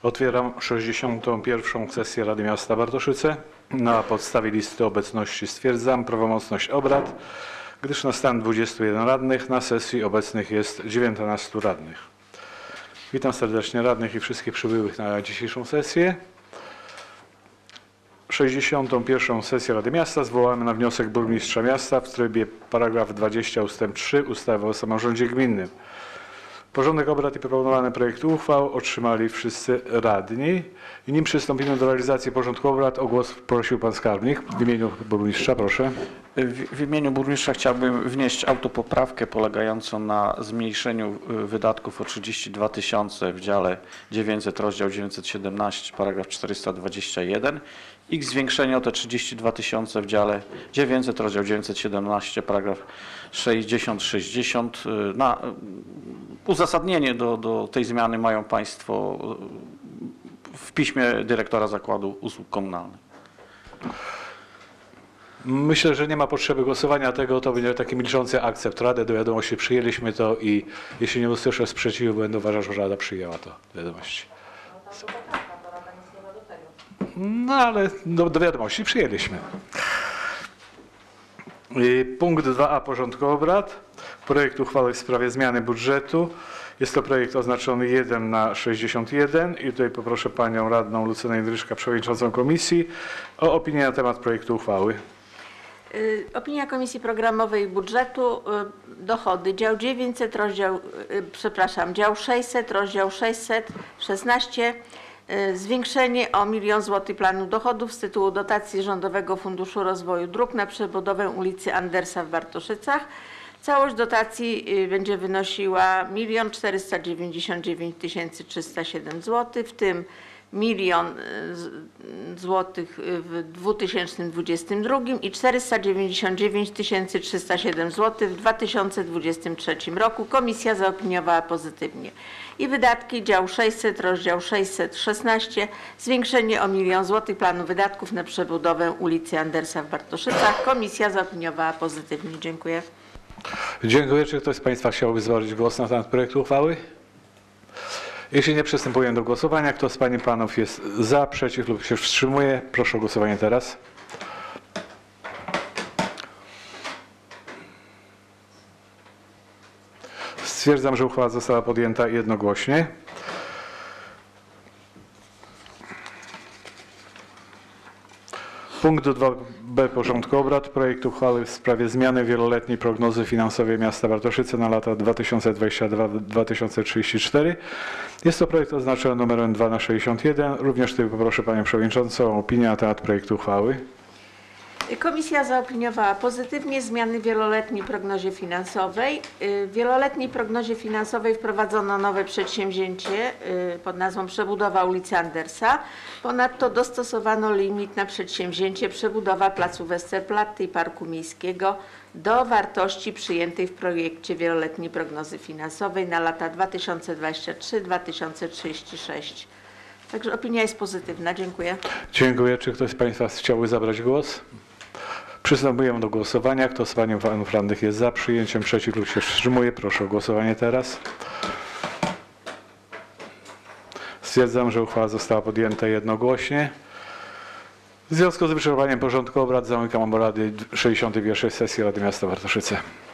Otwieram 61. sesję Rady Miasta Bartoszyce. Na podstawie listy obecności stwierdzam prawomocność obrad, gdyż na stan 21 radnych na sesji obecnych jest 19 radnych. Witam serdecznie radnych i wszystkich przybyłych na dzisiejszą sesję. 61. sesję Rady Miasta zwołamy na wniosek burmistrza miasta w trybie paragraf 20 ust. 3 ustawy o samorządzie gminnym. Porządek obrad i proponowane projekty uchwał otrzymali wszyscy radni. I nim przystąpimy do realizacji porządku obrad, o głos prosił pan skarbnik. W imieniu burmistrza, proszę. W imieniu burmistrza chciałbym wnieść autopoprawkę polegającą na zmniejszeniu wydatków o 32 000 w dziale 900, rozdział 917, paragraf 421 i zwiększenie o te 32 000 w dziale 900, rozdział 917, paragraf 60. Na uzasadnienie do tej zmiany mają państwo w piśmie dyrektora Zakładu Usług Komunalnych. Myślę, że nie ma potrzeby głosowania tego, to będzie taki milczący akcept Rady. Do wiadomości przyjęliśmy to i jeśli nie usłyszę sprzeciwu, będę uważał, że Rada przyjęła to do wiadomości. No ale do wiadomości przyjęliśmy. Punkt 2a porządku obrad. Projekt uchwały w sprawie zmiany budżetu. Jest to projekt oznaczony 1 na 61 i tutaj poproszę panią radną Lucynę Jędryszka, przewodniczącą komisji, o opinię na temat projektu uchwały. Opinia Komisji Programowej i Budżetu. Dochody. Dział 900, dział 600, rozdział 616. Zwiększenie o 1 000 000 zł planu dochodów z tytułu dotacji Rządowego Funduszu Rozwoju Dróg na przebudowę ulicy Andersa w Bartoszycach. Całość dotacji będzie wynosiła 1 499 307 zł, w tym 1 000 000 zł w 2022 i 499 307 zł w 2023 roku. Komisja zaopiniowała pozytywnie. I wydatki dział 600, rozdział 616, zwiększenie o 1 000 000 zł planu wydatków na przebudowę ulicy Andersa w Bartoszycach. Komisja zaopiniowała pozytywnie. Dziękuję. Dziękuję. Czy ktoś z państwa chciałby zabrać głos na temat projektu uchwały? Jeśli nie, przystępuję do głosowania. Kto z pań i panów jest za, przeciw lub się wstrzymuje? Proszę o głosowanie teraz. Stwierdzam, że uchwała została podjęta jednogłośnie. Punkt 2b porządku obrad. Projekt uchwały w sprawie zmiany wieloletniej prognozy finansowej miasta Bartoszyce na lata 2022-2034. Jest to projekt oznaczony numerem 2 na 61. Również tutaj poproszę panią przewodniczącą o opinię na temat projektu uchwały. Komisja zaopiniowała pozytywnie zmiany w wieloletniej prognozie finansowej. W wieloletniej prognozie finansowej wprowadzono nowe przedsięwzięcie pod nazwą przebudowa ulicy Andersa. Ponadto dostosowano limit na przedsięwzięcie przebudowa placu Westerplatte i Parku Miejskiego do wartości przyjętej w projekcie wieloletniej prognozy finansowej na lata 2023-2036. Także opinia jest pozytywna. Dziękuję. Dziękuję. Czy ktoś z państwa chciałby zabrać głos? Przystępujemy do głosowania. Kto z pań i panów radnych jest za przyjęciem, przeciw lub się wstrzymuje? Proszę o głosowanie teraz. Stwierdzam, że uchwała została podjęta jednogłośnie. W związku z wyczerpaniem porządku obrad zamykam obrady 61. sesji Rady Miasta Bartoszyce.